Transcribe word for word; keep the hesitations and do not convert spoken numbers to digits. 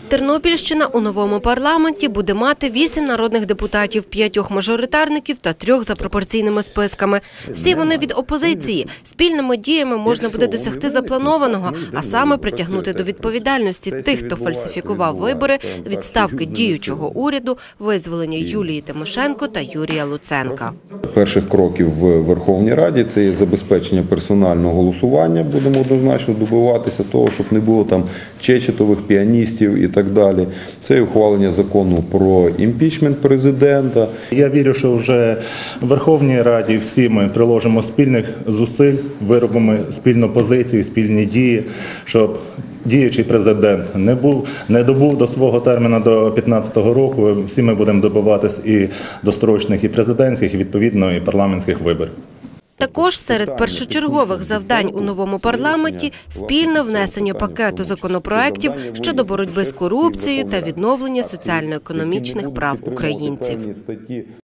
Тернопільщина у новому парламенті буде мати вісім народних депутатів, п'ятьох мажоритарників та трьох за пропорційними списками. Всі вони від опозиції. Спільними діями можна буде досягти запланованого, а саме притягнути до відповідальності тих, хто фальсифікував вибори, відставки діючого уряду, визволення Юлії Тимошенко та Юрія Луценка. Перших кроків в Верховній Раді – це є забезпечення персонального голосування. Будемо однозначно добиватися того, щоб не було там чечетових, піаністів і так далі. Це і ухвалення закону про імпічмент президента. Я вірю, що вже в Верховній Раді всі ми приложимо спільних зусиль, виробимо спільну позицію, спільні дії, щоб діючий президент не був, не добув до свого терміну до п'ятнадцятого року. Всі ми будемо добиватись і дострочних, і президентських, і відповідно і парламентських виборів. Також серед першочергових завдань у новому парламенті – спільне внесення пакету законопроєктів щодо боротьби з корупцією та відновлення соціально-економічних прав українців.